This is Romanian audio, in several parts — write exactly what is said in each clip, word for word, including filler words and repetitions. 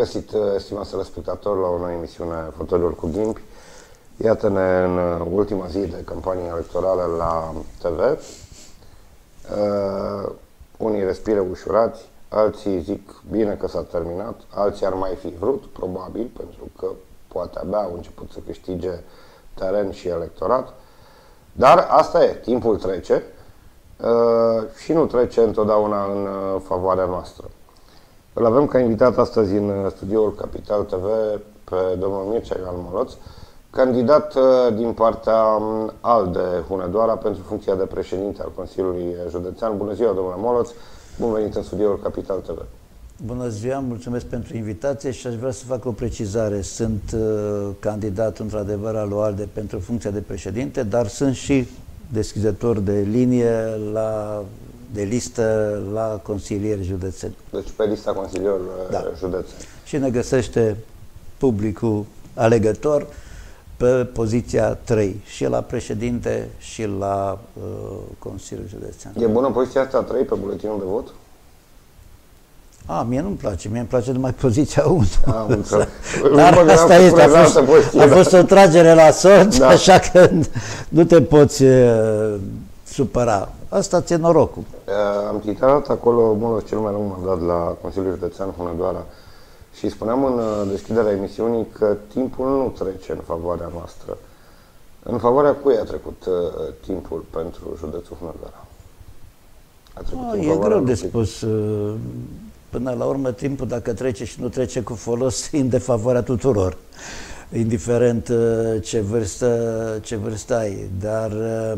găsit, stimați telespectatori, la o nouă emisiune Fotoliul cu Ghimpi. Iată-ne în ultima zi de campanie electorală la T V. Uh, unii respiră ușurați, alții zic bine că s-a terminat, alții ar mai fi vrut, probabil, pentru că poate abia au început să câștige teren și electorat. Dar asta e, timpul trece uh, și nu trece întotdeauna în uh, favoarea noastră. Îl avem ca invitat astăzi în studioul Capital T V pe domnul Mircea Ioan Moloț, candidat din partea ALDE Hunedoara pentru funcția de președinte al Consiliului Județean. Bună ziua, domnule Moloț! Bun venit în studioul Capital T V. Bună ziua, mulțumesc pentru invitație și aș vrea să fac o precizare. Sunt uh, candidat, într-adevăr, al ALDE pentru funcția de președinte, dar sunt și deschizător de linie la... de listă la consilieri județeni. Deci pe lista consilierilor da. județeni. Și ne găsește publicul alegător pe poziția trei, și la președinte și la uh, Consiliul Județean. E bună poziția asta trei pe buletinul de vot? A, mie nu-mi place, mie îmi place numai poziția unu. Am Dar asta este, a fost, a fost o tragere la sort, da. Așa că nu te poți uh, supăra. Asta ți-e norocul. Am titlat acolo Moloț cel mai lung mandat la Consiliul Județean Hunedoara și spuneam în deschiderea emisiunii că timpul nu trece în favoarea noastră. În favoarea cui a trecut uh, timpul pentru județul Hunedoara? A trecut a, e greu de spus. Până la urmă, timpul, dacă trece și nu trece cu folos, e în defavoarea tuturor, indiferent uh, ce vârstă, ce vârstă ai. Dar uh,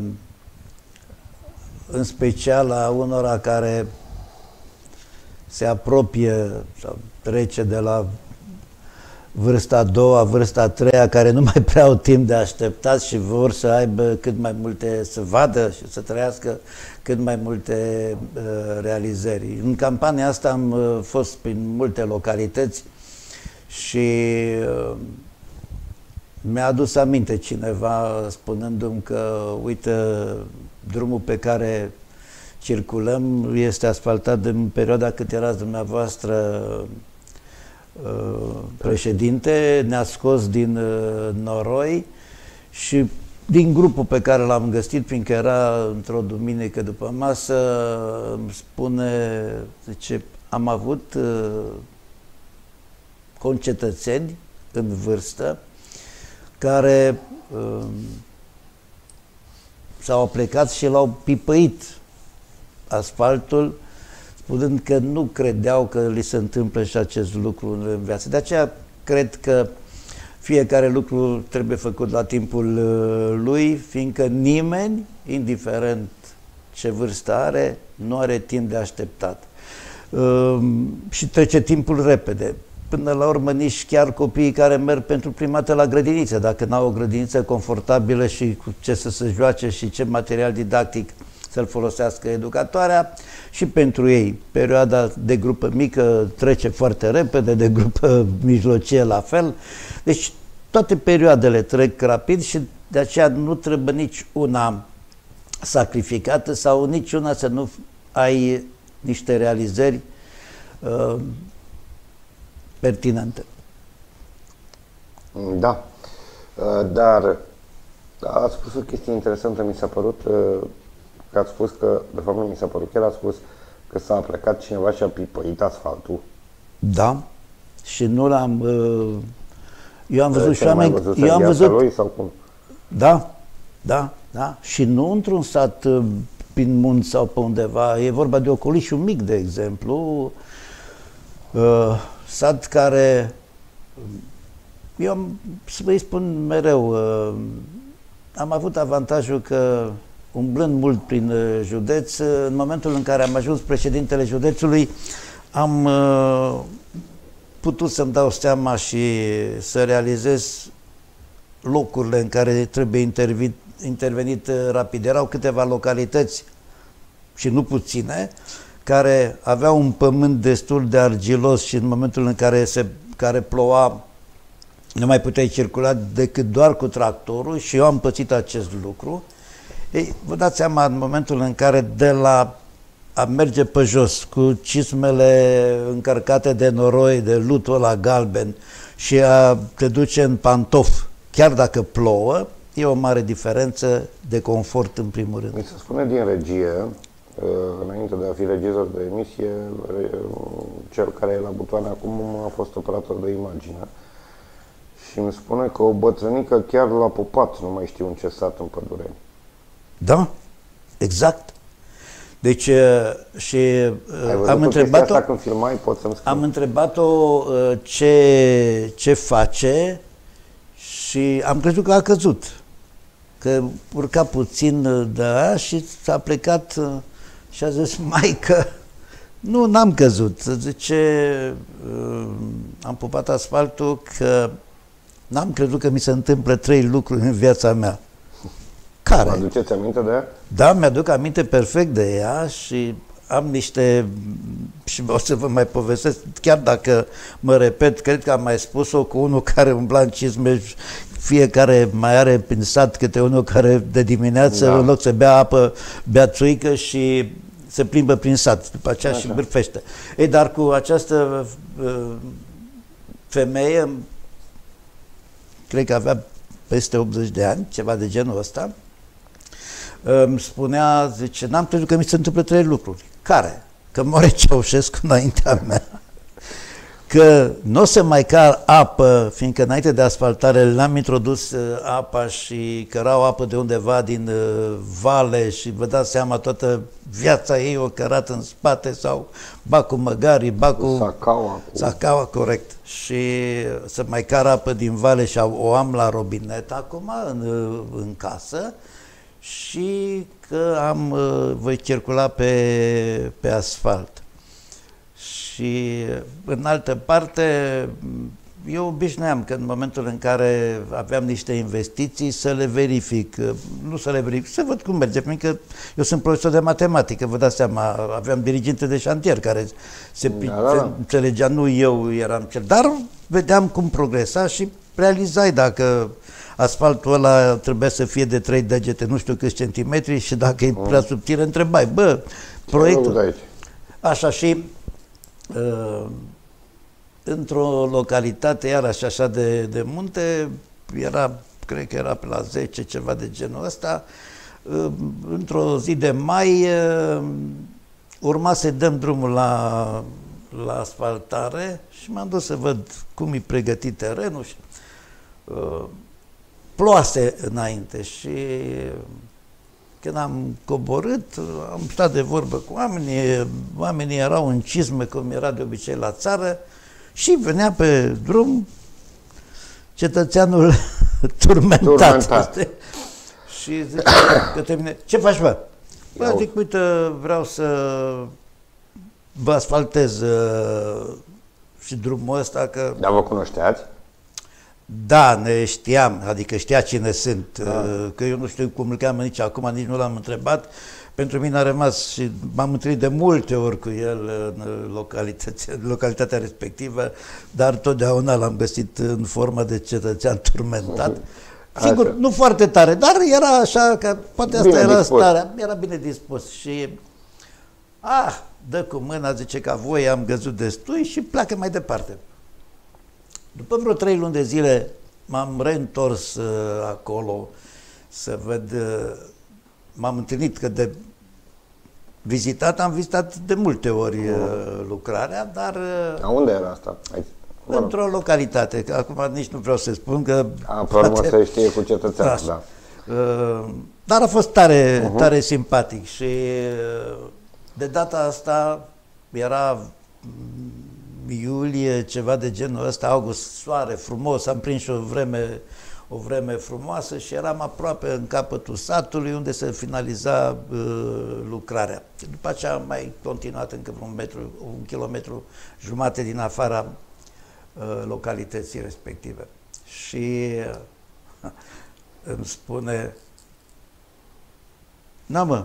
în special a unora care se apropie sau trece de la vârsta a doua, vârsta a treia, care nu mai prea au timp de așteptat și vor să aibă cât mai multe, să vadă și să trăiască cât mai multe uh, realizări. În campania asta am uh, fost prin multe localități și uh, mi-a adus aminte cineva spunându-mi că, uite, drumul pe care circulăm este asfaltat în perioada cât erați dumneavoastră uh, președinte, ne-a scos din uh, noroi și din grupul pe care l-am găsit, fiindcă era într-o duminică după masă, îmi spune, zice, am avut uh, concetățeni în vârstă care uh, s-au plecat și l-au pipăit asfaltul, spunând că nu credeau că li se întâmplă și acest lucru în viață. De aceea cred că fiecare lucru trebuie făcut la timpul lui, fiindcă nimeni, indiferent ce vârstă are, nu are timp de așteptat. Și trece timpul repede. Până la urmă, nici chiar copiii care merg pentru prima dată la grădiniță, dacă n-au o grădiniță confortabilă și cu ce să se joace și ce material didactic să-l folosească educatoarea, și pentru ei perioada de grupă mică trece foarte repede, de grupă mijlocie la fel. Deci toate perioadele trec rapid și de aceea nu trebuie nici una sacrificată sau nici una să nu ai niște realizări uh, pertinente. Da, dar ați spus o chestie interesantă, mi s-a părut că ați spus că, de fapt nu mi s-a părut, chiar ați spus că s-a plecat cineva și a pipăit asfaltul. Da, și nu l-am... Eu am văzut și oameni... Văzut eu am văzut... lui sau cum? Da, da, da, și nu într-un sat prin munți sau pe undeva, e vorba de ocolișul mic, de exemplu, uh, sat care, eu am, să vă spun mereu, uh, am avut avantajul că, umblând mult prin uh, județ, uh, în momentul în care am ajuns președintele județului, am uh, putut să-mi dau seama și să realizez locurile în care trebuie intervenit, intervenit uh, rapid. Erau câteva localități, și nu puține, care aveau un pământ destul de argilos și în momentul în care, se, care ploua nu mai puteai circula decât doar cu tractorul, și eu am pățit acest lucru. Ei, vă dați seama, în momentul în care de la a merge pe jos cu cizmele încărcate de noroi, de lutul ăla galben și a te duce în pantof, chiar dacă plouă, e o mare diferență de confort în primul rând. Mi se spune din regie, înainte de a fi regizor de emisie, cel care e la butoane acum a fost operator de imagine și îmi spune că o bătrânică chiar l-a pupat, nu mai știu în ce sat în Pădureni. Da, exact. Deci, și am întrebat-o, când filmai, poți să-mi spui? Am întrebat-o ce, ce face și am crezut că a căzut. Că urca puțin de aia și s-a plecat și a zis, maică, nu, n-am căzut. Zice, am pupat asfaltul că n-am crezut că mi se întâmplă trei lucruri în viața mea. Care? Vă aduceți aminte de ea? Da, mi-aduc aminte perfect de ea și am niște, și o să vă mai povestesc, chiar dacă mă repet, cred că am mai spus-o cu unul care umbla în cizme, fiecare mai are prin sat câte unul care de dimineață, da, în loc să bea apă, bea țuică și se plimbă prin sat, după aceea Așa. și bârfește. Ei, dar cu această uh, femeie, cred că avea peste optzeci de ani, ceva de genul ăsta, îmi spunea, zice, n-am crezut că mi se întâmplă trei lucruri. Care? Că moare Ceaușescu înaintea mea, că nu o să mai car apă, fiindcă înainte de asfaltare l-am introdus apa și cărau apă de undeva din uh, vale și vă dați seama, toată viața ei o cărat în spate sau ba cu măgarii, ba cu sacaua, cu... sacaua, corect. Și să mai car apă din vale și o am la robinet acum în, în casă și că am, voi circula pe, pe asfalt. Și în altă parte, eu obișnuiam că în momentul în care aveam niște investiții să le verific, nu să le verific, să văd cum merge, pentru că eu sunt profesor de matematică, vă dați seama, aveam diriginte de șantier care se, da, da, da. înțelegea, nu eu eram cel, dar vedeam cum progresa și realizai dacă asfaltul ăla trebuia să fie de trei degete, nu știu câți centimetri și dacă e prea subțire, întrebai, bă, proiectul... Așa și... Uh, într-o localitate, iarăși așa de, de munte, era, cred că era pe la zece, ceva de genul ăsta, uh, într-o zi de mai uh, urma să dăm drumul la, la asfaltare și m-am dus să văd cum e pregătit terenul și uh, ploase înainte și când am coborât, am stat de vorbă cu oamenii, oamenii erau în cizme, cum era de obicei la țară, și venea pe drum cetățeanul turmentat. turmentat. Și zice către mine, ce faci, bă? Bă, zic, uite, vreau să vă asfaltez uh, și drumul ăsta, că... Dar vă cunoșteați? Da, ne știam, adică știa cine sunt, da. Că eu nu știu cum îl cheamă nici acum, nici nu l-am întrebat. Pentru mine a rămas și m-am întâlnit de multe ori cu el în localitatea, localitatea respectivă, dar totdeauna l-am găsit în formă de cetățean turmentat. Sigur, așa. Nu foarte tare, dar era așa, că poate asta bine era dispus. Starea, era bine dispus și ah, dă cu mâna, zice că voi am găzut destui și pleacă mai departe. După vreo trei luni de zile m-am reîntors uh, acolo să văd, uh, m-am întâlnit că de vizitat, am vizitat de multe ori uh, lucrarea, dar... Uh, A unde era asta? Într-o localitate, că acum nici nu vreau să spun că... A, pe urmă se știe cu cetățeanul, da. da. Uh, dar a fost tare, uh-huh. tare simpatic și uh, de data asta era... iulie, ceva de genul ăsta, august, soare, frumos, am prins o vreme, o vreme frumoasă și eram aproape în capătul satului unde se finaliza uh, lucrarea. Și după aceea am mai continuat încă un metru, un kilometru jumate din afara uh, localității respective. Și uh, îmi spune, na mă,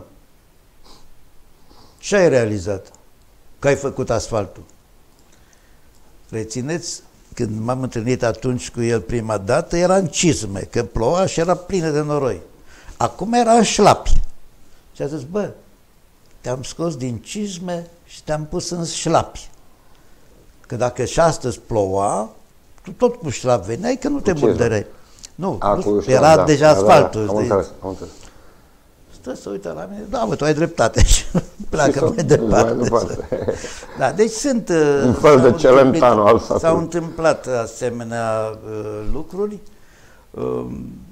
ce ai realizat? Că ai făcut asfaltul. Rețineți, când m-am întâlnit atunci cu el prima dată, era în cizme, că ploua și era plină de noroi. Acum era în șlapi. Și a zis, bă, te-am scos din cizme și te-am pus în șlapi. Că dacă și astăzi ploua, tu tot cu șlap veneai, că nu te murdăreai. Nu, A, nu șlap, era da, deja da, asfaltul. Da, da, am înțeles, am înțeles. Stă să uită la mine, da, mă, tu ai dreptate și pleacă mai departe. Mai departe. Da, deci sunt... Un fel de Celentano al satului. S-au întâmplat asemenea uh, lucruri. Uh,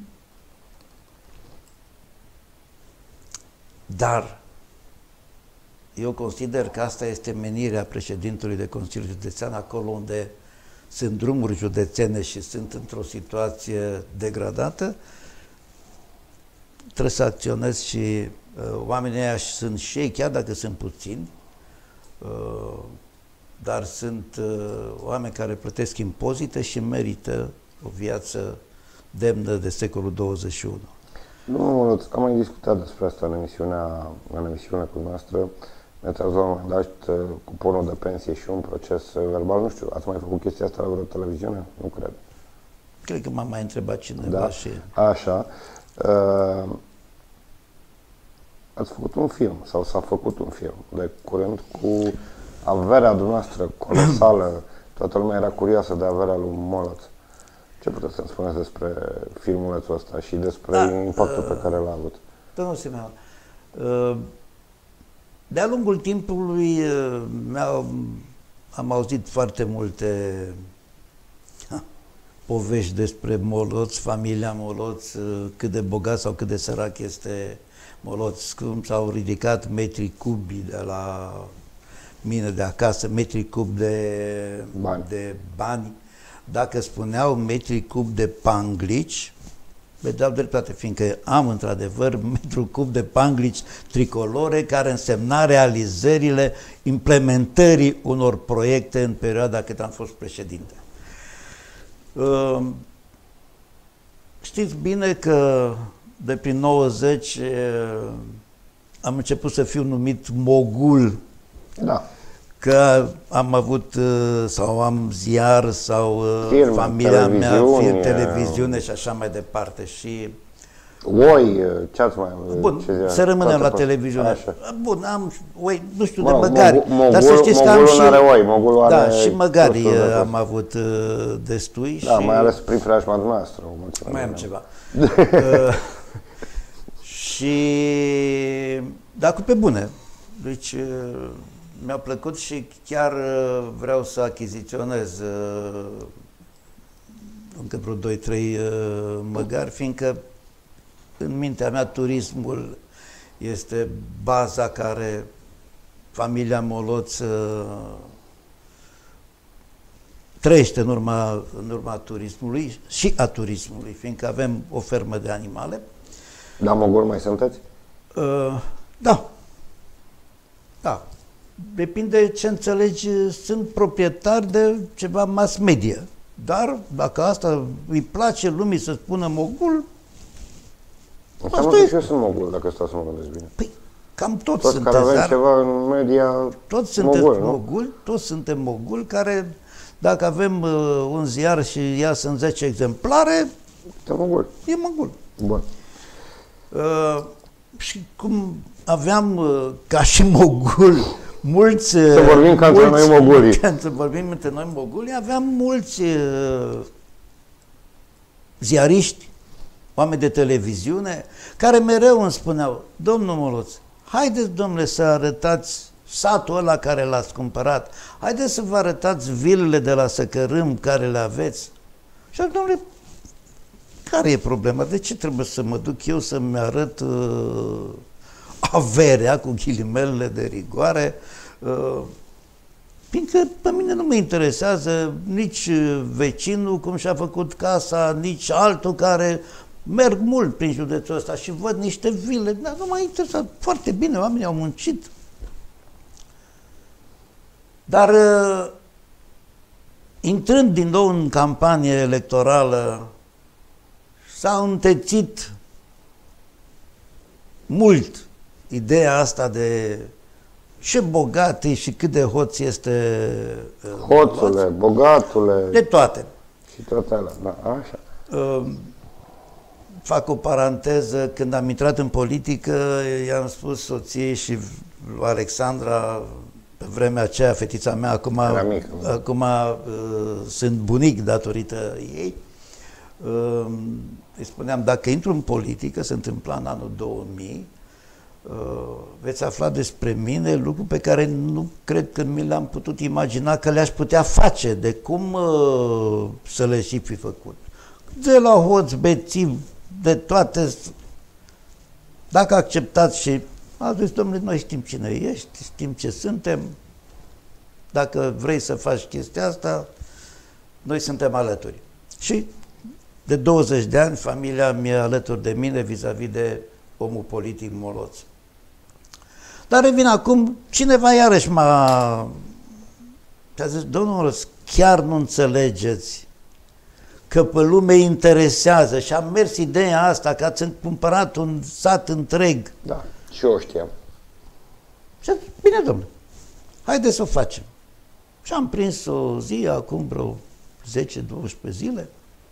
dar eu consider că asta este menirea președintelui de Consiliu Județean, acolo unde sunt drumuri județene și sunt într-o situație degradată, trebuie să acționez și uh, oamenii ăia sunt și ei, chiar dacă sunt puțini, uh, dar sunt uh, oameni care plătesc impozite și merită o viață demnă de secolul douăzeci și unu. Domnul Măluț, am mai discutat despre asta în emisiunea, în emisiunea cu noastră. Ne-ați dat cuponul de pensie și un proces verbal. Nu știu, ați mai făcut chestia asta la vreo televiziune? Nu cred. Cred că m-a mai întrebat cineva da? și... Așa. Uh, ați făcut un film, sau s-a făcut un film de curând cu averea dumneavoastră colosală. Toată lumea era curioasă de averea lui Moloț. Ce puteți să-mi spuneți despre filmulețul ăsta și despre da, impactul uh, pe care l-a avut? Domnul Simeon, uh, de-a lungul timpului uh, am auzit foarte multe ha, povești despre Moloț, familia Moloț, uh, cât de bogat sau cât de sărac este Moloț, cum s-au ridicat metri cubi de la mine de acasă, metri cubi de bani. de bani. Dacă spuneau metri cub de panglici, le dau dreptate, fiindcă am într-adevăr metru cub de panglici tricolore, care însemna realizările implementării unor proiecte în perioada cât am fost președinte. Știți bine că de prin nouăzeci am început să fiu numit mogul. Da. Că am avut, sau am ziar, sau film, familia mea, film, televiziune și așa mai departe. Și Oi, ce ați mai... Bun, ce să rămânem la pot... televiziune. Așa. Bun, am, oi, nu știu, mă, de măgari. Mogul, dar să știți că am și... are oi, mogulul are... Da, și măgari am avut uh, destui. Da, și... mai ales prin preajma dumneavoastră. Mai am ceva. uh, și... Dar cu pe bune. Deci... Uh, mi-a plăcut și chiar uh, vreau să achiziționez uh, încă vreo doi trei uh, măgari, fiindcă în mintea mea turismul este baza care familia Moloț uh, trăiește în urma, în urma turismului și a turismului, fiindcă avem o fermă de animale. Da, mogul mai sunteți? Uh, da. Da. Depinde ce înțelegi, sunt proprietari de ceva mass media. Dar dacă asta îi place lumii să spună mogul, înseamnă că și eu sunt mogul, dacă stau să mă gândesc bine. Păi, cam toți, toți sunteți, care avem dar ceva în media toți sunteți mogul, mogul, toți suntem mogul, care dacă avem uh, un ziar și ia sunt zece exemplare, e mogul. E mogul. Bun. Uh, și cum aveam uh, ca și mogul mulți... Să vorbim ca între noi mogulii. Să vorbim între noi mogulii, aveam mulți uh, ziariști, oameni de televiziune, care mereu îmi spuneau: domnul Moloț, haideți, domnule, să arătați satul ăla care l-ați cumpărat, haideți să vă arătați vilele de la Săcărâm care le aveți. Și am, domnule, care e problema? De ce trebuie să mă duc eu să-mi arăt uh, averea, cu ghilimelele de rigoare? Uh, fiindcă pe mine nu mă interesează nici vecinul cum și-a făcut casa, nici altul care merg mult prin județul ăsta și văd niște vile. Dar nu m-a interesat. Foarte bine, oamenii au muncit. Dar uh, intrând din nou în campanie electorală, s-a întețit mult ideea asta de ce bogat e și cât de hoț este uh, Hoțule, bogatule. De toate. Și toate alea, da, așa. Uh, fac o paranteză, când am intrat în politică, i-am spus soției și lui Alexandra, pe vremea aceea, fetița mea, acum, mică, acum uh, sunt bunic datorită ei. Uh, îi spuneam, dacă intru în politică, se întâmpla în anul două mii, uh, veți afla despre mine lucruri pe care nu cred că mi le-am putut imagina că le-aș putea face, de cum uh, să le și fi făcut. De la hoți, bețivi, de toate. Dacă acceptați și a zis, domnule, noi știm cine ești, știm ce suntem, dacă vrei să faci chestia asta, noi suntem alături. Și de douăzeci de ani, familia mi-e alături de mine vis-a-vis de omul politic Moloț. Dar revin acum, cineva iarăși m-a... și-a zis, domnul Moloț, chiar nu înțelegeți că pe lume interesează și am mers ideea asta, că ați cumpărat un sat întreg. Da, și eu știam. Și a zis, bine, domnule, haideți să o facem. Și am prins o zi, acum vreo zece douăsprezece zile,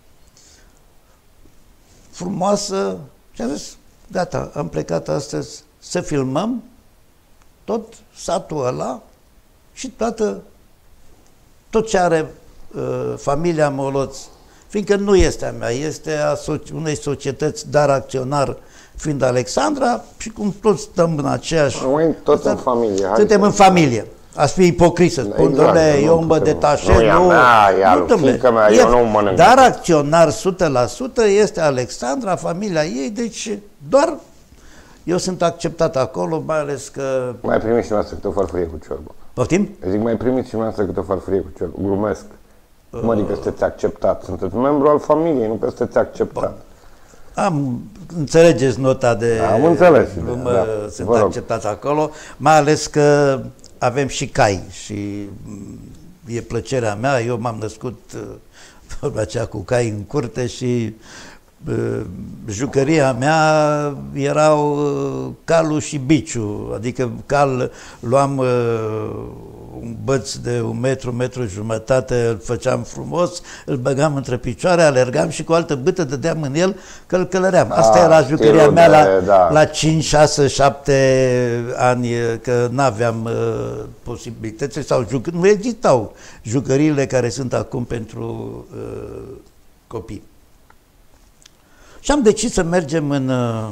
frumoasă, și am zis, gata, am plecat astăzi să filmăm tot satul ăla și toată, tot ce are uh, familia Moloț, fiindcă nu este a mea, este a unei societăți, dar acționar fiind Alexandra, și cum toți stăm în aceeași... Noi toți în familie. Suntem în familie. Ați fi ipocrit să spun, exact, dom'le, eu mă detașez, nu, nu, mea, ea, nu mea, eu nu mănânc. Dar acționar o sută la sută este Alexandra, familia ei, deci doar eu sunt acceptat acolo, mai ales că... Mai primiți și noastră câte o farfurie cu ciorbă. Poftim? Zic, mai primiți și noastră câte o farfurie cu ciorbă. Glumesc. Uh... Mă, adică sunteți acceptat. Sunteți membru al familiei, nu că sunteți acceptat. Bun. Am, înțelegeți nota de... Am înțeles. Glumă, da. Sunt acceptați acolo, mai ales că avem și cai și e plăcerea mea. Eu m-am născut vorba aceea cu cai în curte și uh, jucăria mea erau uh, calul și biciu, adică cal luam uh, un băț de un metru, un metru jumătate, îl făceam frumos, îl băgam între picioare, alergam și cu o altă bâtă dădeam în el că îl călăream. Asta A, era jucăria mea de, la, da. la cinci, șase, șapte ani, că n-aveam uh, posibilități sau juc... nu existau jucăriile care sunt acum pentru uh, copii. Și am decis să mergem în... Uh,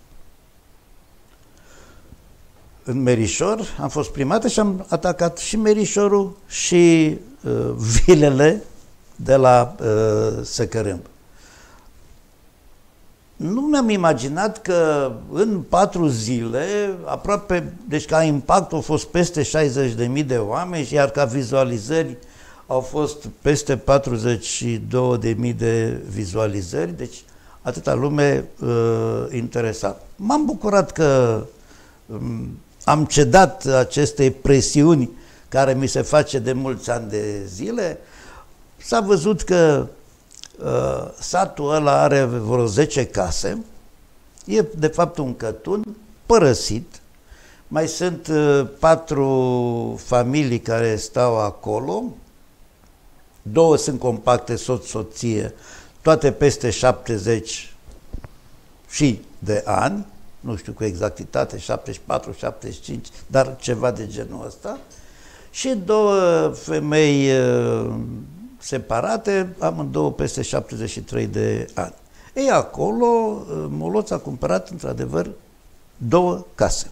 în Merișor, am fost primată și am atacat și Merișorul și uh, vilele de la uh, Săcărâmb. Nu mi-am imaginat că în patru zile, aproape, deci ca impact au fost peste șaizeci de mii de oameni, iar ca vizualizări au fost peste patruzeci și două de mii de vizualizări, deci atâta lume uh, interesat. M-am bucurat că um, am cedat acestei presiuni care mi se face de mulți ani de zile. S-a văzut că uh, satul ăla are vreo zece case, e de fapt un cătun părăsit, mai sunt uh, patru familii care stau acolo, două sunt compacte, soț-soție, toate peste șaptezeci și de ani, nu știu cu exactitate, șaptezeci și patru, șaptezeci și cinci, dar ceva de genul ăsta, și două femei uh, separate, amândouă peste șaptezeci și trei de ani. Ei, acolo, uh, Moloț a cumpărat, într-adevăr, două case.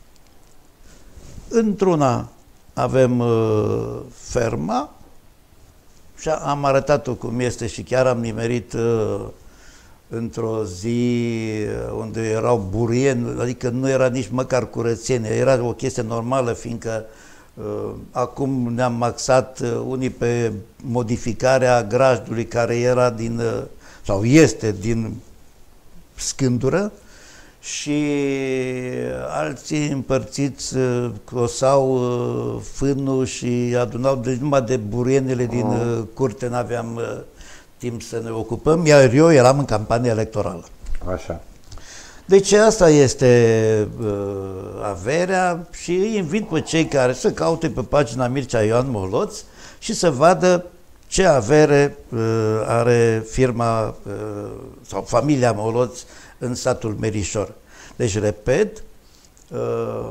Într-una avem uh, ferma și am arătat-o cum este și chiar am nimerit uh, într-o zi unde erau burieni, adică nu era nici măcar curățenie, era o chestie normală, fiindcă uh, acum ne-am axat uh, unii pe modificarea grajdului care era din, uh, sau este din scândură, și alții împărțiți uh, cosau uh, fânul și adunau, deci numai de burienile din uh, curte n-aveam uh, timp să ne ocupăm, iar eu eram în campanie electorală. Așa. Deci asta este uh, averea și îi invit pe cei care să caute pe pagina Mircea Ioan Moloț și să vadă ce avere uh, are firma uh, sau familia Moloț în satul Merișor. Deci, repet, uh,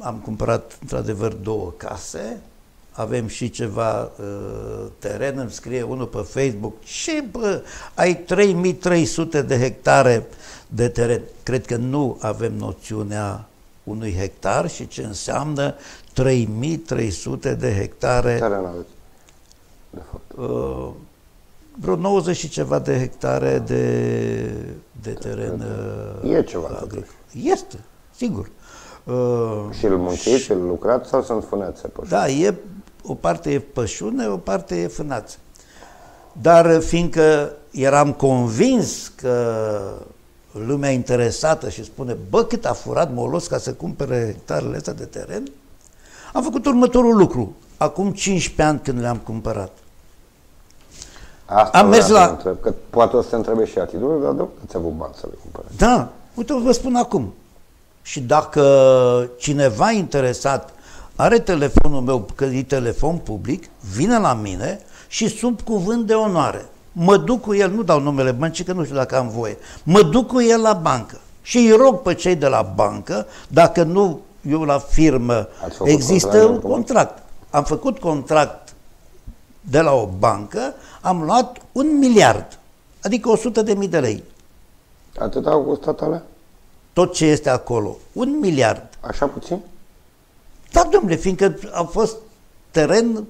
am cumpărat într-adevăr două case, avem și ceva uh, teren, îmi scrie unul pe Facebook, și bă, ai trei mii trei sute de hectare de teren. Cred că nu avem noțiunea unui hectar și ce înseamnă trei mii trei sute de hectare. Teren aveți, de fapt. Uh, vreo nouăzeci și ceva de hectare de, de teren uh, E ceva agricol. Este, sigur. Uh, și îl munciți, și îl lucrați sau sunt fânețe? Da, e, o parte e pășune, o parte e fânață. Dar fiindcă eram convins că lumea interesată și spune, bă, cât a furat Molos ca să cumpere hectarele astea de teren, am făcut următorul lucru. Acum cincisprezece ani când le-am cumpărat. Asta am mers la... întreb, că poate o să te întrebe și atitudine, dar de unde ați avut bani să le cumpărați? Da, uite, vă spun acum. Și dacă cineva interesat are telefonul meu, că e telefon public, vine la mine și sub cuvânt de onoare. Mă duc cu el, nu dau numele băncii, că nu știu dacă am voie, mă duc cu el la bancă și îi rog pe cei de la bancă, dacă nu eu la firmă, există un contract. Am făcut contract de la o bancă, am luat un miliard, adică o sută de mii de lei. Atât au costat alea? Tot ce este acolo, un miliard. Așa puțin? Da, domnule, fiindcă a fost teren.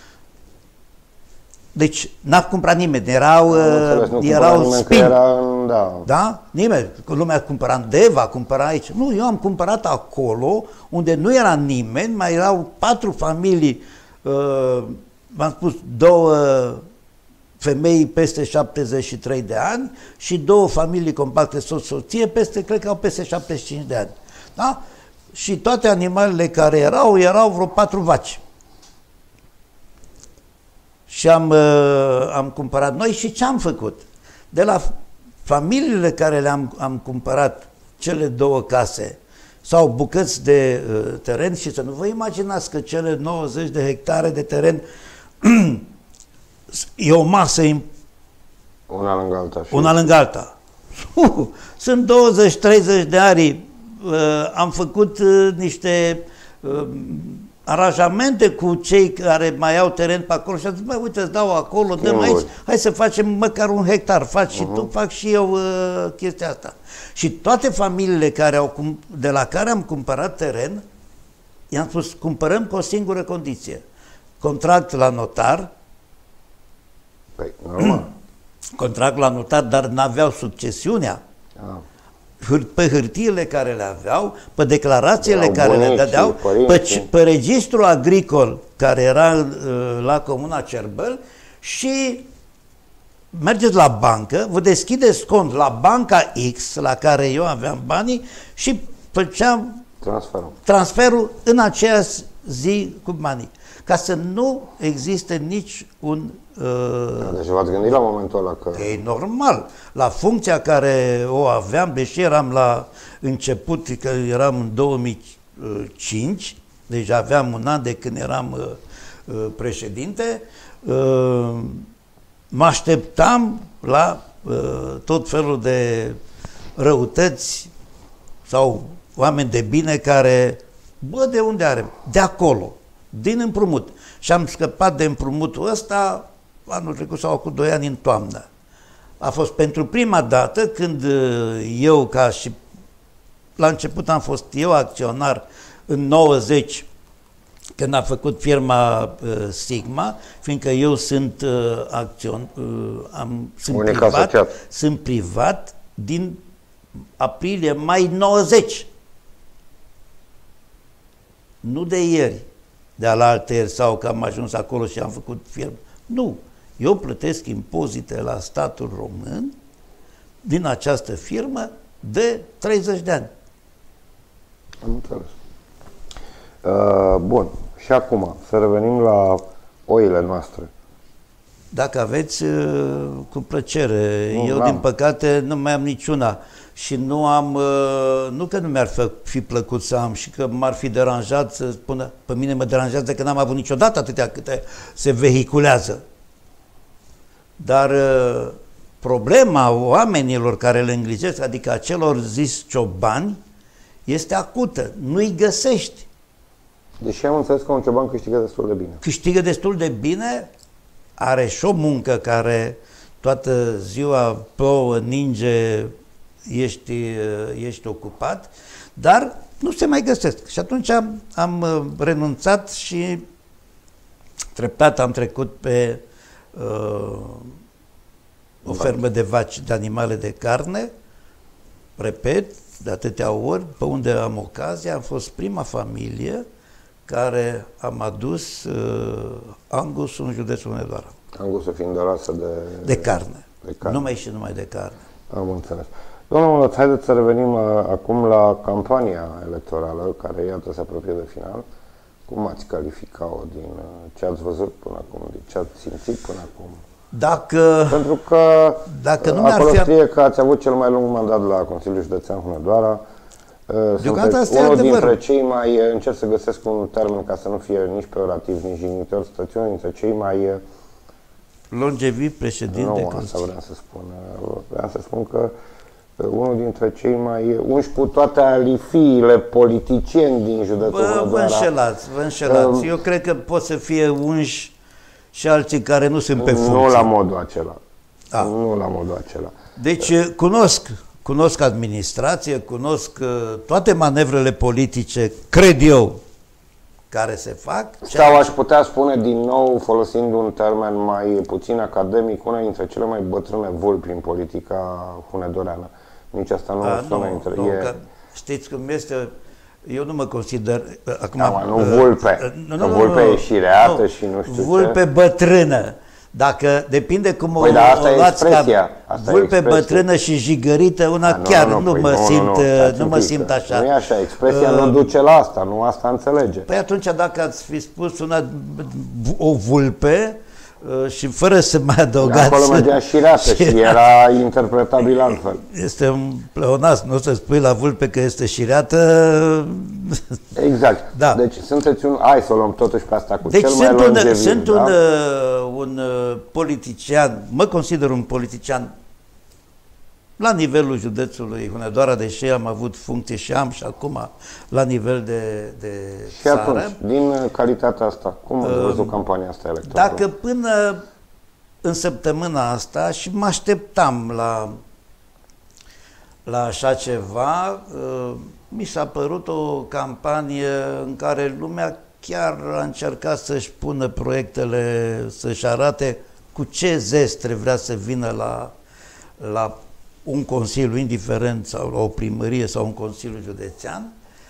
Deci n-a cumpărat nimeni, erau, înțeles, nu erau nimeni, spin. era, da. Da? Nimeni. Lumea cumpăra în Deva, cumpăra aici. Nu, eu am cumpărat acolo unde nu era nimeni, mai erau patru familii, uh, v-am spus, două femei peste șaptezeci și trei de ani și două familii compacte soț-soție peste, cred că au peste șaptezeci și cinci de ani. Da? Și toate animalele care erau, erau vreo patru vaci. Și am, uh, am cumpărat noi și ce am făcut? De la familiile care le-am am cumpărat cele două case sau bucăți de uh, teren, și să nu vă imaginați că cele nouăzeci de hectare de teren e o masă, una lângă alta. Și una lângă alta. Uh, sunt douăzeci treizeci de ani, uh, am făcut uh, niște uh, aranjamente cu cei care mai au teren pe acolo și am zis, băi, uite, îți dau acolo, dăm aici, hai să facem măcar un hectar, faci și uh-huh. tu, fac și eu uh, chestia asta. Și toate familiile care au cum, de la care am cumpărat teren, i-am spus, cumpărăm cu o singură condiție, contract la notar, păi, normal. contract la notar, dar n-aveau succesiunea. Ah. Pe hârtiile care le aveau, pe declarațiile erau care le dădeau, pe, pe registrul agricol care era uh, la Comuna Cerbăl și mergeți la bancă, vă deschideți cont la banca X la care eu aveam banii și făceam transferul, transferul în aceeași zi cu banii. Ca să nu existe nici un... Uh, deci v-ați gândit la momentul ăla că... E normal. La funcția care o aveam, deși eram la început, că eram în două mii cinci, deci aveam un an de când eram uh, uh, președinte, uh, mă așteptam la uh, tot felul de răutăți sau oameni de bine care, bă, de unde are? De acolo, din împrumut. Și am scăpat de împrumutul ăsta anul trecut sau cu doi ani în toamnă. A fost pentru prima dată când eu, ca și la început am fost eu acționar în nouăzeci, când a făcut firma uh, Sigma, fiindcă eu sunt uh, acțion, uh, am, sunt privat, asociat. sunt privat din aprilie-mai nouăzeci. Nu de ieri, de alaltăieri sau că am ajuns acolo și am făcut firmă. Nu. Eu plătesc impozite la statul român din această firmă de treizeci de ani. Am înțeles. Uh, bun. Și acum, să revenim la oile noastre. Dacă aveți, uh, cu plăcere. Nu, Eu, din păcate, nu mai am niciuna. Și nu am, uh, nu că nu mi-ar fi plăcut să am și că m-ar fi deranjat să spună, pe mine mă deranjează că n-am avut niciodată atâtea câte se vehiculează. Dar uh, problema oamenilor care le îngrijesc, adică acelor zis ciobani, este acută. Nu-i găsești. Deși am înțeles că un cioban câștigă destul de bine. Câștigă destul de bine, are și o muncă care toată ziua plouă, ninge, ești, ești ocupat, dar nu se mai găsesc. Și atunci am, am renunțat și treptat am trecut pe uh, o fermă de vaci, de animale de carne, repet, de atâtea ori, pe unde am ocazia, am fost prima familie care am adus uh, Angusul în județul Hunedoara. Angusul fiind o rasă de... De carne. De carne. Numai și numai de carne. Am înțeles. Domnul Moloț, haideți să revenim uh, acum la campania electorală, care iată se apropie de final. Cum ați califica-o din uh, ce ați văzut până acum, din ce ați simțit până acum? Dacă, Pentru că dacă nu acolo fi... scrie că ați avut cel mai lung mandat la Consiliul Județean Hunedoara. Sunteți unul dintre cei mai, încerc să găsesc un termen ca să nu fie nici peorativ, nici jignitor, sunteți unul dintre cei mai... longevivi președinte. Nu, asta vreau să spun. Vreau să spun că unul dintre cei mai unși cu toate alifiile politicieni din județul Hunedoara. Vă înșelați, vă înșelați. Um, Eu cred că pot să fie unși și alții care nu sunt pe funcție. Nu la modul acela. A. Nu la modul acela. Deci cunosc, cunosc administrație, cunosc toate manevrele politice, cred eu, care se fac. Sau aș putea spune din nou, folosind un termen mai puțin academic, una dintre cele mai bătrâne vulpi în politica hunedoreană. Nici asta nu A, sună nu, între... nu, e... că știți cum este... Eu nu mă consider... Acum, da, mă, nu vulpe. Nu, că nu, vulpe nu, e șireată nu, și nu știu vulpe ce. bătrână. Dacă depinde cum păi o, da, asta o luați ca vulpe bătrână și jigărită, una da, chiar nu, nu, nu, nu, mă, păi simt, nu, nu, nu mă simt așa. Nu e așa, expresia uh, nu duce la asta, nu asta înțelege. Păi atunci dacă ați fi spus una, o vulpe uh, și fără să mai adăugați... Acolo mergea șireată și era interpretabil altfel. Este un pleonasm, nu o să spui la vulpe că este șireată... Exact. Da. Deci sunteți un... Hai să o luăm totuși pe asta cu deci cel sunt mai longeviv. Deci sunt da? un, uh, un uh, politician, mă consider un politician la nivelul județului Hunedoara, deși am avut funcție și am și acum la nivel de, de și țară. Atunci, din calitatea asta, cum ați văzut uh, campania asta electorală? Dacă până în săptămâna asta, și mă așteptam la, la așa ceva, uh, mi s-a părut o campanie în care lumea chiar a încercat să-și pună proiectele, să-și arate cu ce zestre vrea să vină la, la un consiliu, indiferent, sau la o primărie sau un consiliu județean.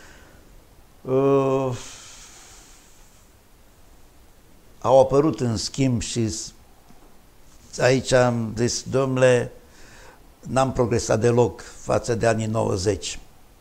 Uh, au apărut în schimb și aici am zis, domnule, n-am progresat deloc față de anii nouăzeci.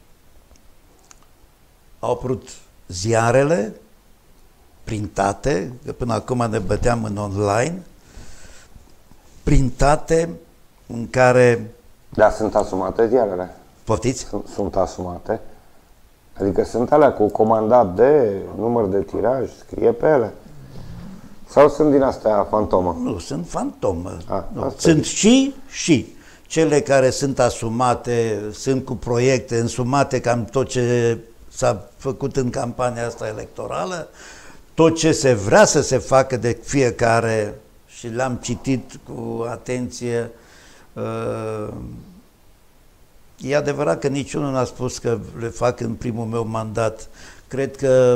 Au apărut ziarele printate, că până acum ne băteam în online, printate, în care... Da, sunt asumate ziarele. Poftiți? Sunt, sunt asumate. Adică sunt alea cu comandat de număr de tiraj, scrie pe ele. Sau sunt din astea fantomă? Nu, sunt fantomă. A, nu. Sunt și, și. Cele care sunt asumate, sunt cu proiecte însumate, cam tot ce s-a făcut în campania asta electorală, tot ce se vrea să se facă de fiecare, și le-am citit cu atenție. E adevărat că niciunul n-a spus că le fac în primul meu mandat. Cred că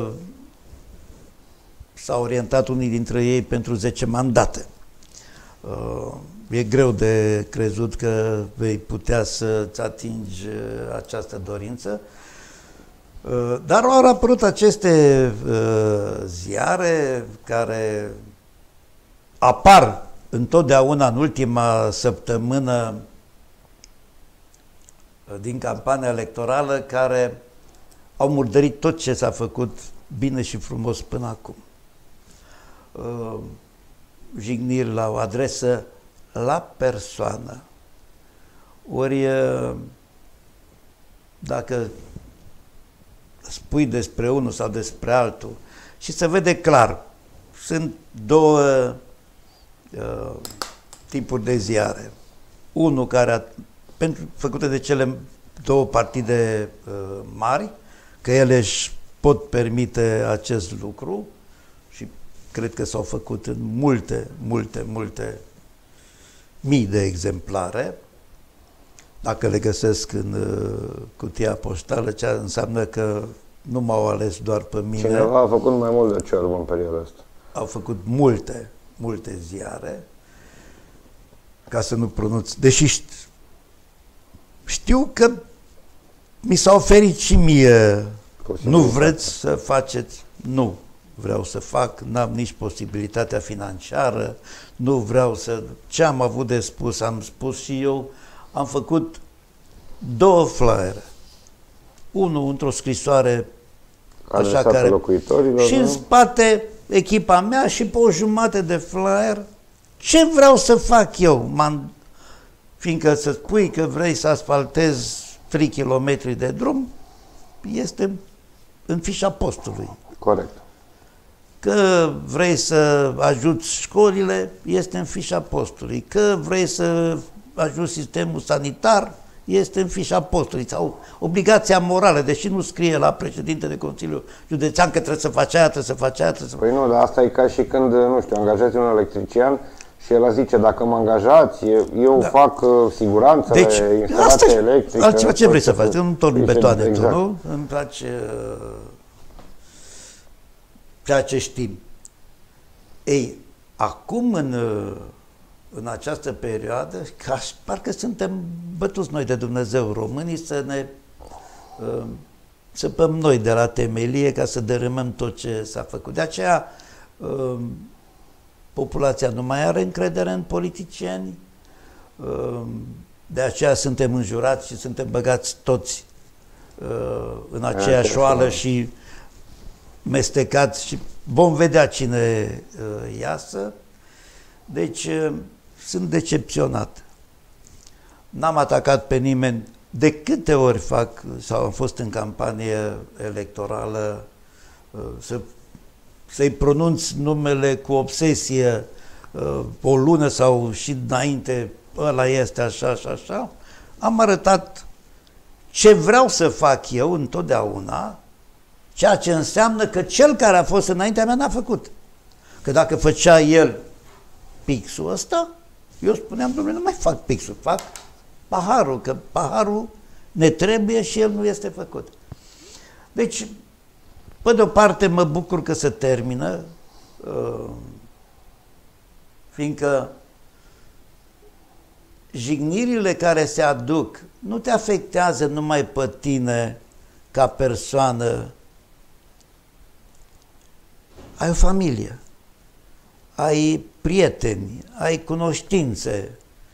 s-au orientat unii dintre ei pentru zece mandate. E greu de crezut că vei putea să-ți atingi această dorință. Dar au apărut aceste ziare care apar întotdeauna în ultima săptămână din campania electorală, care au murdărit tot ce s-a făcut bine și frumos până acum. Uh, jigniri la o adresă, la persoană. Ori uh, dacă spui despre unul sau despre altul și se vede clar, sunt două uh, tipuri de ziare. Unul care a, pentru, făcute de cele două partide uh, mari, că ele își pot permite acest lucru și cred că s-au făcut în multe, multe, multe mii de exemplare. Dacă le găsesc în uh, cutia poștală, ce înseamnă că nu m-au ales doar pe mine. Cineva a făcut mai mult de Ciorbă în perioada asta. Au făcut multe, multe ziare, ca să nu pronunț, deși știu că mi s-a oferit și mie, nu vreți să faceți, nu vreau să fac, n-am nici posibilitatea financiară, nu vreau să, ce am avut de spus, am spus și eu, am făcut două flyere, unul într-o scrisoare așa care, și în spate echipa mea și pe o jumătate de flyer, ce vreau să fac eu, M-am, fiindcă să spui că vrei să asfaltezi trei kilometri de drum, este în fișa postului. Corect. Că vrei să ajuți școlile, este în fișa postului. Că vrei să ajuți sistemul sanitar, este în fișa postului. Sau obligația morală, deși nu scrie la președinte de Consiliu Județean că trebuie să faci aia, trebuie să faci aia, trebuie să Păi nu, dar asta e ca și când, nu știu, angajați un electrician și el zice, dacă mă angajați, eu da. fac uh, siguranță, deci, instalație electrică... Altceva ce vrei să faci? Eu nu torni betoane, exact. tu, nu? Îmi place uh, ceea ce știm. Ei, acum în, uh, în această perioadă, ca, parcă suntem bătuți noi de Dumnezeu, românii, să ne uh, săpăm noi de la temelie ca să dărâmăm tot ce s-a făcut. De aceea, uh, populația nu mai are încredere în politicieni, de aceea suntem înjurați și suntem băgați toți în aceeași oală și mestecați și vom vedea cine iasă. Deci sunt decepționat. N-am atacat pe nimeni. De câte ori fac sau am fost în campanie electorală să să-i pronunț numele cu obsesie uh, o lună sau și înainte, ăla este așa și așa, am arătat ce vreau să fac eu întotdeauna, ceea ce înseamnă că cel care a fost înaintea mea n-a făcut. Că dacă făcea el pixul ăsta, eu spuneam, domnule, nu mai fac pixul, fac paharul, că paharul ne trebuie și el nu este făcut. Deci, pe de o parte mă bucur că se termină, fiindcă jignirile care se aduc nu te afectează numai pe tine ca persoană. Ai o familie, ai prieteni, ai cunoștințe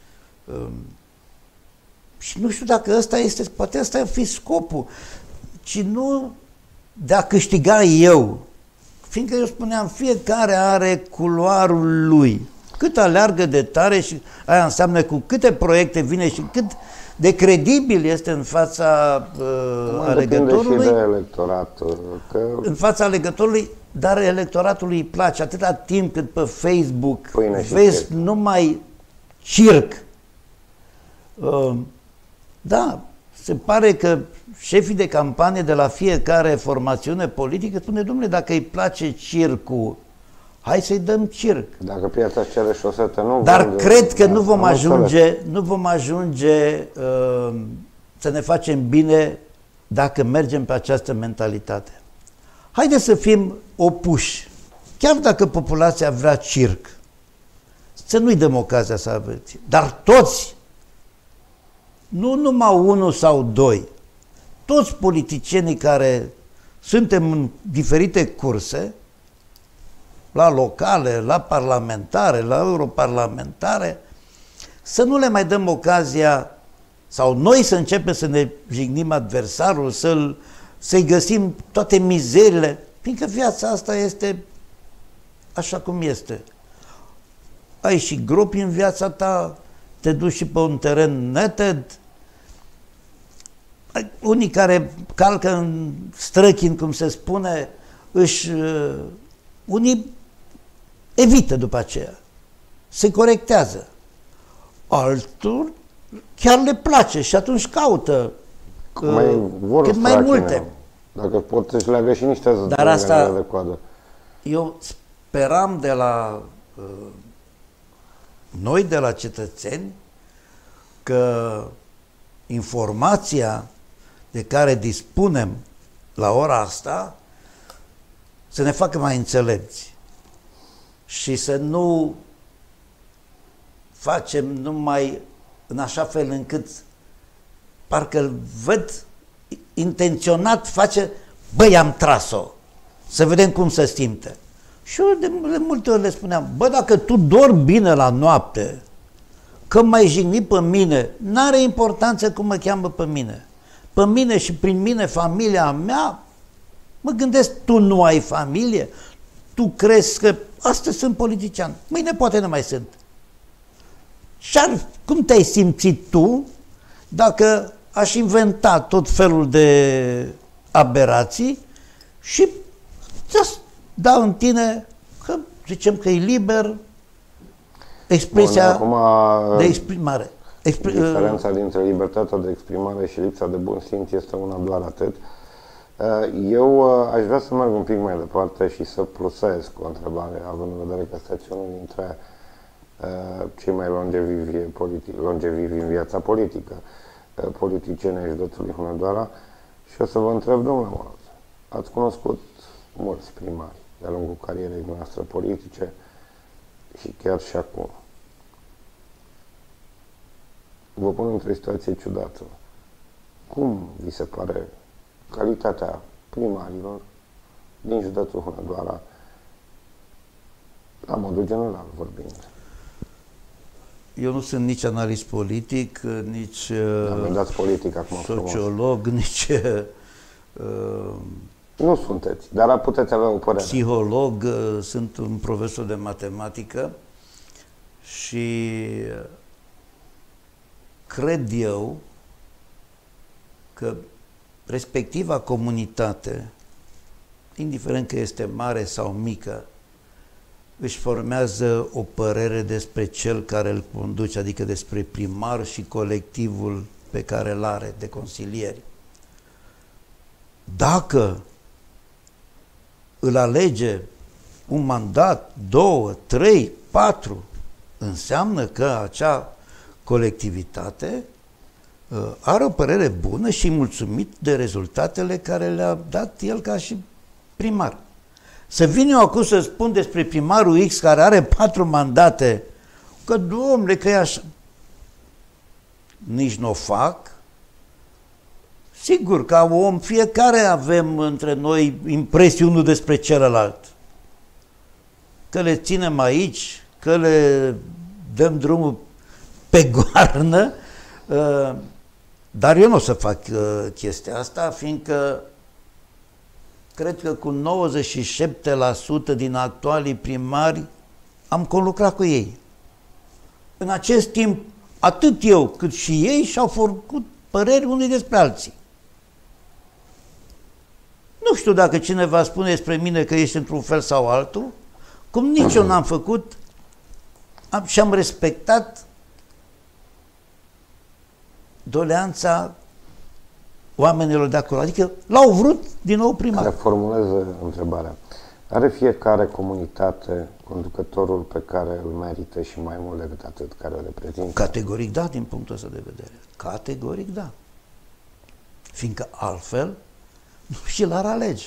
și nu știu dacă ăsta este, poate ăsta ar fi scopul, ci nu de a câștiga eu, fiindcă eu spuneam, fiecare are culoarul lui. Cât aleargă de tare și aia înseamnă cu câte proiecte vine și cât de credibil este în fața uh, alegătorului. Și de electorat, că... În fața alegătorului, dar electoratului îi place atâta timp cât pe Facebook vezi numai circ. Uh, da, se pare că șefii de campanie de la fiecare formațiune politică spune, domnule, dacă îi place circul, hai să-i dăm circ. Dacă piața cere șosete, nu... Dar vând, cred că da, nu vom ajunge, nu vom ajunge uh, să ne facem bine dacă mergem pe această mentalitate. Haideți să fim opuși. Chiar dacă populația vrea circ, să nu-i dăm ocazia să aveți. Dar toți, nu numai unul sau doi, toți politicienii care suntem în diferite curse, la locale, la parlamentare, la europarlamentare, să nu le mai dăm ocazia sau noi să începem să ne jignim adversarul, să-l, să-i găsim toate mizerile, fiindcă viața asta este așa cum este. Ai și gropi în viața ta, te duci și pe un teren neted, unii care calcă în străchin, cum se spune, își, unii evită după aceea, se corectează. Altul chiar le place și atunci caută mai, cât mai multe. Dacă pot să-și leagă și niște Dar asta, de coadă. Eu speram de la uh, noi, de la cetățeni, că informația de care dispunem la ora asta să ne facă mai înțelepți și să nu facem numai în așa fel încât parcă îl văd intenționat face, băi, am tras-o, să vedem cum se simte. Și eu de, de multe ori le spuneam, bă, dacă tu dormi bine la noapte, că m-ai jignit pe mine, n-are importanță cum mă cheamă pe mine. Pe mine și prin mine familia mea, mă gândesc, tu nu ai familie? Tu crezi că astăzi sunt politician, mâine poate nu mai sunt. Și cum te-ai simțit tu dacă aș inventa tot felul de aberații și să dau în tine că zicem că e liber expresia Bun, acum, de exprimare. Expri diferența dintre libertatea de exprimare și lipsa de bun simț este una doar atât. Eu aș vrea să merg un pic mai departe și să plusez cu o întrebare, având în vedere că sunteți unul dintre cei mai longevivi, politi longevivi în viața politică, politicieni ai județului Hunedoara, și o să vă întreb, domnule Monoz, ați cunoscut mulți primari de-a lungul carierei noastre politice și chiar și acum. Vă pun într-o situație ciudată. Cum vi se pare calitatea primarilor din județul Hunedoara, la modul general vorbind? Eu nu sunt nici analist politic, nici da, politic acum sociolog, frumos. nici uh, nu sunteți, dar puteți avea o părere. Psiholog, sunt un profesor de matematică și cred eu că respectiva comunitate, indiferent că este mare sau mică, își formează o părere despre cel care îl conduce, adică despre primar și colectivul pe care îl are de consilieri. Dacă îl alege un mandat, două, trei, patru, înseamnă că acea colectivitate uh, are o părere bună și mulțumit de rezultatele care le-a dat el ca și primar. Să vin eu acum să spun despre primarul X care are patru mandate, că, domnule, că e așa. Nici nu o fac. Sigur, ca om, fiecare avem între noi impresii unul despre celălalt. Că le ținem aici, că le dăm drumul pe goarnă, dar eu nu o să fac chestia asta, fiindcă cred că cu nouăzeci și șapte la sută din actualii primari am conlucrat cu ei. În acest timp, atât eu cât și ei și-au făcut păreri unii despre alții. Nu știu dacă cineva spune despre mine că ești într-un fel sau altul, cum nici eu n-am făcut am, și am respectat doleanța oamenilor de acolo. Adică l-au vrut din nou primar. Reformulez întrebarea. Are fiecare comunitate conducătorul pe care îl merită și mai mult decât atât care îl reprezintă? Categoric da, din punctul ăsta de vedere. Categoric da. Fiindcă altfel nu și l-ar alege.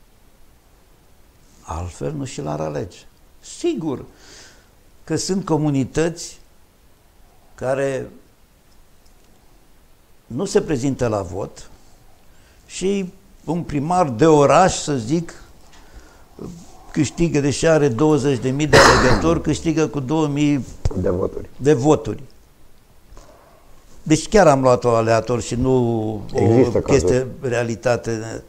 Altfel nu și l-ar alege. Sigur că sunt comunități care nu se prezintă la vot și un primar de oraș, să zic, câștigă, deși are douăzeci de mii de alegători, câștigă cu două mii de voturi. de voturi. Deci chiar am luat-o aleator și nu Există o chestie realitate.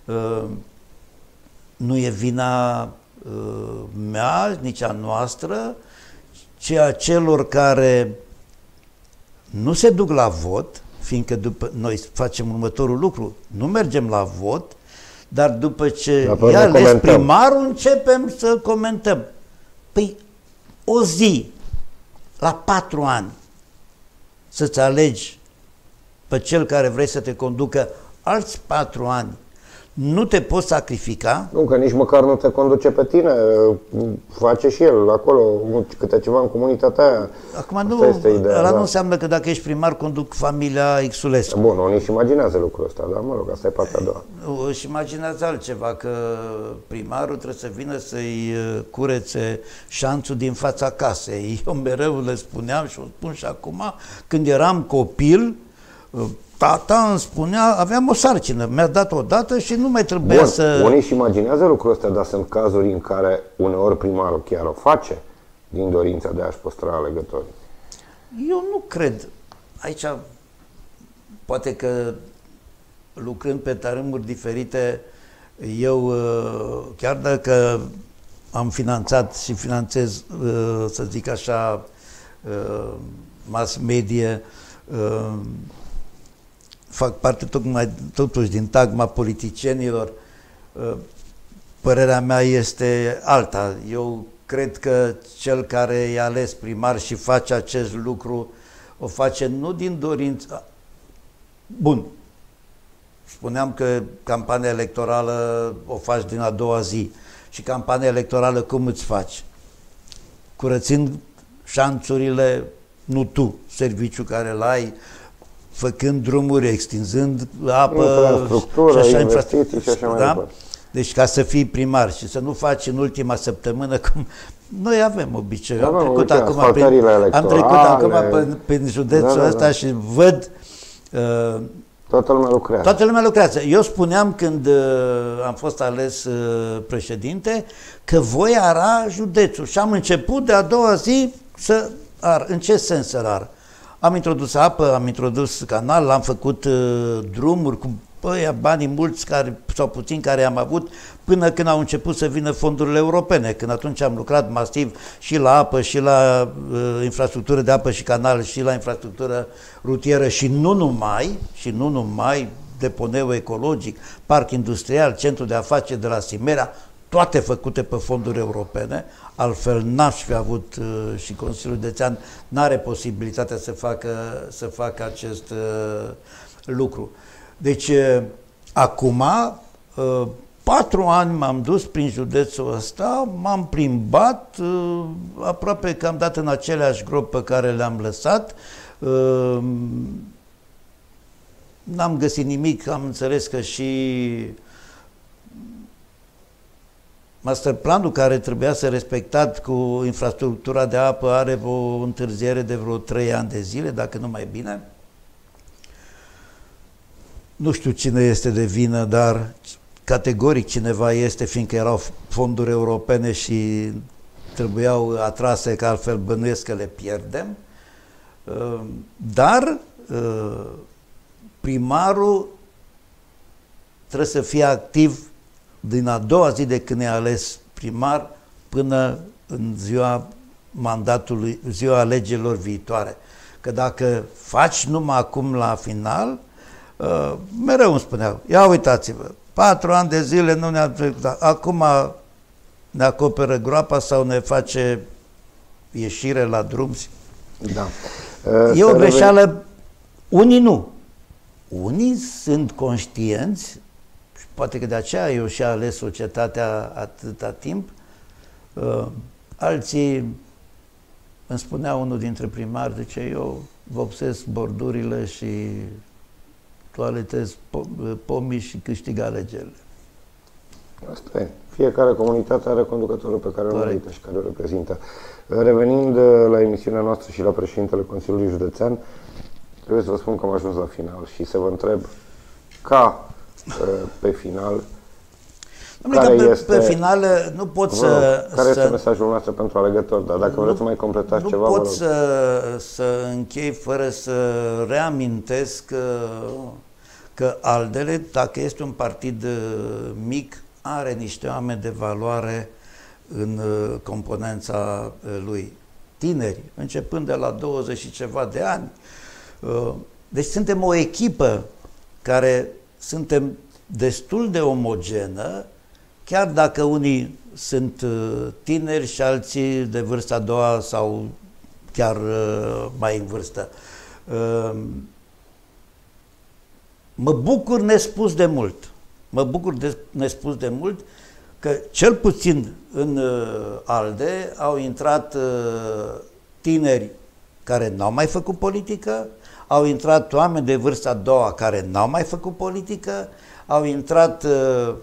Nu e vina mea, nici a noastră, ci a celor care nu se duc la vot, fiindcă după, noi facem următorul lucru, nu mergem la vot, dar după ce ia ales primarul, începem să comentăm. Păi, o zi, la patru ani, să-ți alegi pe cel care vrei să te conducă alți patru ani, nu te poți sacrifica. Nu, că nici măcar nu te conduce pe tine, face și el acolo câte ceva în comunitatea aia. Acum nu, ăla da. Nu înseamnă că dacă ești primar conduc familia Xulescu. Bun, unii își imaginează lucrul ăsta, dar mă rog, asta e partea a doua. Nu, își imaginează altceva, că primarul trebuie să vină să-i curețe șanțul din fața casei. Eu mereu le spuneam și o spun și acum, când eram copil, tata îmi spunea, aveam o sarcină, mi-a dat o dată și nu mai trebuia Bun, să... Unii își imaginează lucrul ăsta, dar sunt cazuri în care uneori primarul chiar o face din dorința de a-și păstra alegătorii. Eu nu cred. Aici, poate că lucrând pe tărâmuri diferite, eu, chiar dacă am finanțat și finanțez, să zic așa, mass media, fac parte tocmai, totuși din tagma politicienilor, părerea mea este alta. Eu cred că cel care e ales primar și face acest lucru, o face nu din dorință. Bun, spuneam că campania electorală o faci din a doua zi. Și campania electorală cum îți faci? Curățind șanțurile, nu tu, serviciul care îl ai, făcând drumuri, extinzând apă, infrastructură, și așa, investiții și așa mai da? departe. Deci ca să fii primar și să nu faci în ultima săptămână cum noi avem obicei. Am trecut acum prin, am trecut acum prin, prin județul da, ăsta da, da. Și văd uh, toată lumea lucrează. Toată lumea lucrează. Eu spuneam când uh, am fost ales uh, președinte că voi ara județul și am început de a doua zi să ar. În ce sens să ar? Am introdus apă, am introdus canal, am făcut uh, drumuri cu băia, banii mulți care, sau puțini care am avut până când au început să vină fondurile europene, când atunci am lucrat masiv și la apă, și la uh, infrastructură de apă și canal, și la infrastructură rutieră și nu numai, și nu numai, deponeu ecologic, parc industrial, centru de afaceri de la Simerea, toate făcute pe fonduri europene, altfel n-aș fi avut uh, și Consiliul Județean n-are posibilitatea să facă, să facă acest uh, lucru. Deci, acum, patru ani m-am dus prin județul ăsta, m-am plimbat, aproape că am dat în aceleași gropi pe care le-am lăsat. N-am găsit nimic, am înțeles că și masterplanul care trebuia să respectat cu infrastructura de apă are o întârziere de vreo trei ani de zile, dacă nu mai bine. Nu știu cine este de vină, dar categoric cineva este, fiindcă erau fonduri europene și trebuiau atrase, că altfel bănuiesc că le pierdem. Dar primarul trebuie să fie activ din a doua zi de când e ales primar până în ziua mandatului, ziua alegerilor viitoare. Că dacă faci numai acum la final, Uh, mereu îmi spuneau, ia uitați-vă, patru ani de zile nu ne-a trecut, acum ne acoperă groapa sau ne face ieșire la drum. Da. Uh, e o greșeală, unii nu. Unii sunt conștienți și poate că de aceea eu și ales societatea atâta timp. Uh, alții, îmi spunea unul dintre primari, zice, eu vopsesc bordurile și toaletez pomii și câștig alegerile. Asta e. Fiecare comunitate are conducătorul pe care îl merită și care îl reprezintă. Revenind la emisiunea noastră și la președintele Consiliului Județean, trebuie să vă spun că am ajuns la final și să vă întreb ca pe final care pe, este, pe final nu pot vă, să... Care să, este mesajul nostru pentru alegători? Dar dacă nu, vreți să mai completați nu ceva, pot să, să închei fără să reamintesc că, că Aldele, dacă este un partid mic, are niște oameni de valoare în componența lui. Tineri, începând de la douăzeci și ceva de ani. Deci suntem o echipă care suntem destul de omogenă, chiar dacă unii sunt tineri și alții de vârsta a doua sau chiar mai în vârstă. Mă bucur nespus de mult mă bucur de nespus de mult că cel puțin în uh, ALDE au intrat uh, tineri care n-au mai făcut politică, au intrat oameni de vârsta a doua care n-au mai făcut politică, au intrat uh,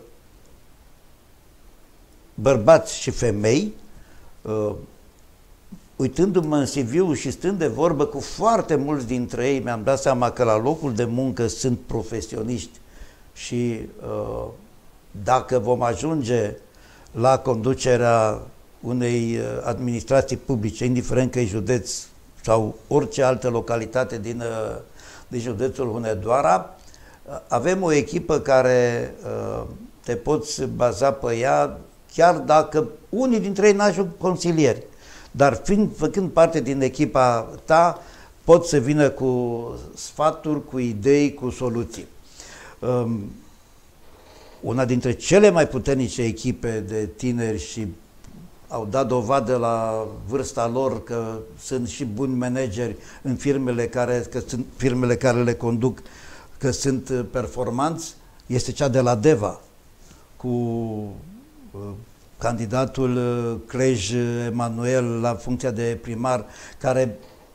bărbați și femei. Uh, uitându-mă în C V-ul și stând de vorbă cu foarte mulți dintre ei, mi-am dat seama că la locul de muncă sunt profesioniști și uh, dacă vom ajunge la conducerea unei administrații publice, indiferent că e județ sau orice altă localitate din, din județul Hunedoara, avem o echipă care uh, te poți baza pe ea, chiar dacă unii dintre ei n-ajung consilieri, dar fiind, făcând parte din echipa ta, pot să vină cu sfaturi, cu idei, cu soluții. Um, una dintre cele mai puternice echipe de tineri și au dat dovadă la vârsta lor că sunt și buni manageri în firmele care, că sunt firmele care le conduc, că sunt performanți, este cea de la Deva, cu uh, candidatul Clej Emanuel la funcția de primar, care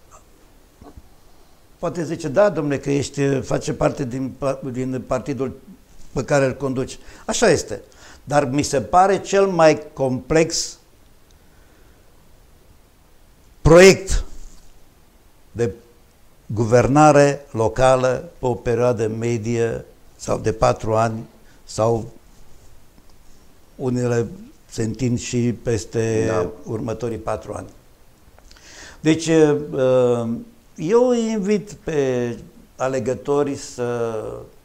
poate zice, da, domnule, că ești, face parte din, din partidul pe care îl conduci. Așa este. Dar mi se pare cel mai complex proiect de guvernare locală pe o perioadă medie sau de patru ani sau unele se întind și peste da. următorii patru ani. Deci, eu îi invit pe alegători să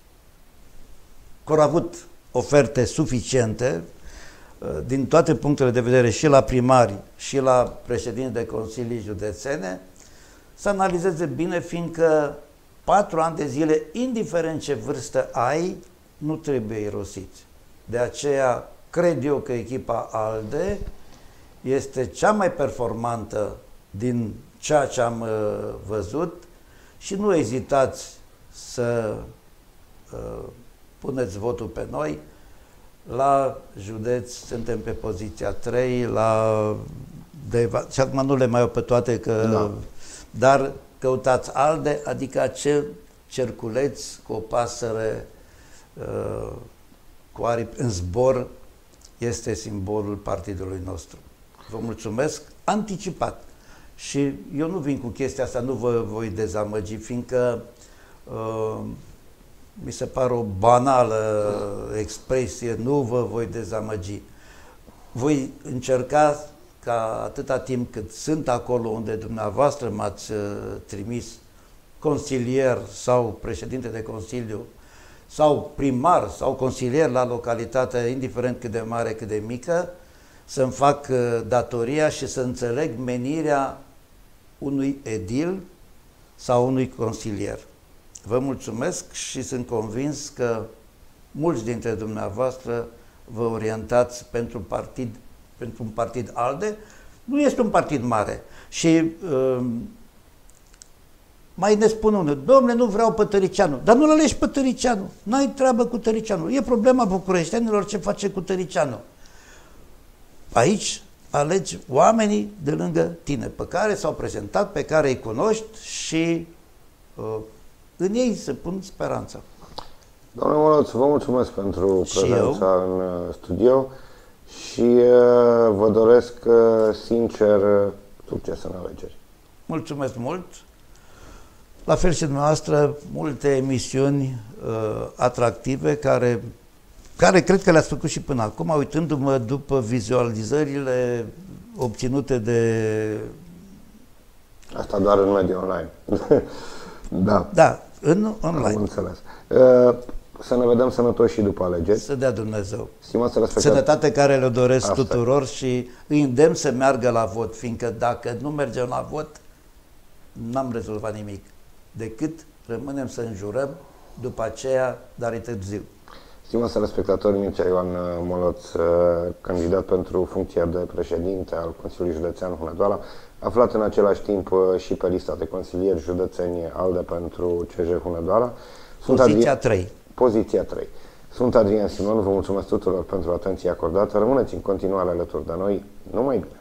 că au avut oferte suficiente din toate punctele de vedere, și la primari, și la președinți de consilii județene, să analizeze bine, fiindcă patru ani de zile, indiferent ce vârstă ai, nu trebuie irosiți. De aceea, cred eu că echipa ALDE este cea mai performantă din ceea ce am uh, văzut și nu ezitați să uh, puneți votul pe noi. La județ suntem pe poziția trei, la Deva, și acum nu le mai au pe toate, că, da. dar căutați ALDE, adică acel cerculeț cu o pasăre uh, cu aripi în zbor, este simbolul partidului nostru. Vă mulțumesc anticipat. Și eu nu vin cu chestia asta, nu vă voi dezamăgi, fiindcă uh, mi se pare o banală expresie, nu vă voi dezamăgi. Voi încerca ca atâta timp cât sunt acolo unde dumneavoastră m-ați uh, trimis consilier sau președinte de consiliu sau primar sau consilier la localitate, indiferent cât de mare, cât de mică, să-mi fac uh, datoria și să înțeleg menirea unui edil sau unui consilier. Vă mulțumesc și sunt convins că mulți dintre dumneavoastră vă orientați pentru, partid, pentru un partid ALDE. Nu este un partid mare. Și uh, mai ne spune unul, domnule, nu vreau pe Tăricianu. Dar nu-l alegi pe Tăricianu. N-ai treabă cu Tăricianu. E problema bucureștenilor ce face cu Tăricianu. Aici alegi oamenii de lângă tine, pe care s-au prezentat, pe care îi cunoști și uh, în ei se pun speranța. Doamne Moloț, vă mulțumesc pentru prezența în studio și uh, vă doresc uh, sincer succes în alegeri. Mulțumesc mult! La fel și dumneavoastră, multe emisiuni uh, atractive care, care cred că le-ați făcut și până acum, uitându-mă după vizualizările obținute de... Asta doar în mediul online. Da. Da, în online. Am înțeles. Să ne vedem sănătoși și după alegeri. Să dea Dumnezeu. Stimați sănătate care le doresc Asta. tuturor și îi îndemn să meargă la vot, fiindcă dacă nu mergem la vot, n-am rezolvat nimic. Decât rămânem să înjurăm, după aceea, dar e târziu. Stimați telespectatori, Mircea Ioan Moloț, candidat pentru funcția de președinte al Consiliului Județean Hunedoara, aflat în același timp și pe lista de consilieri județeni ALDE pentru C J Hunedoara. Poziția trei. Poziția trei. Sunt Adrian Simon, vă mulțumesc tuturor pentru atenția acordată. Rămâneți în continuare alături de noi. Numai bine!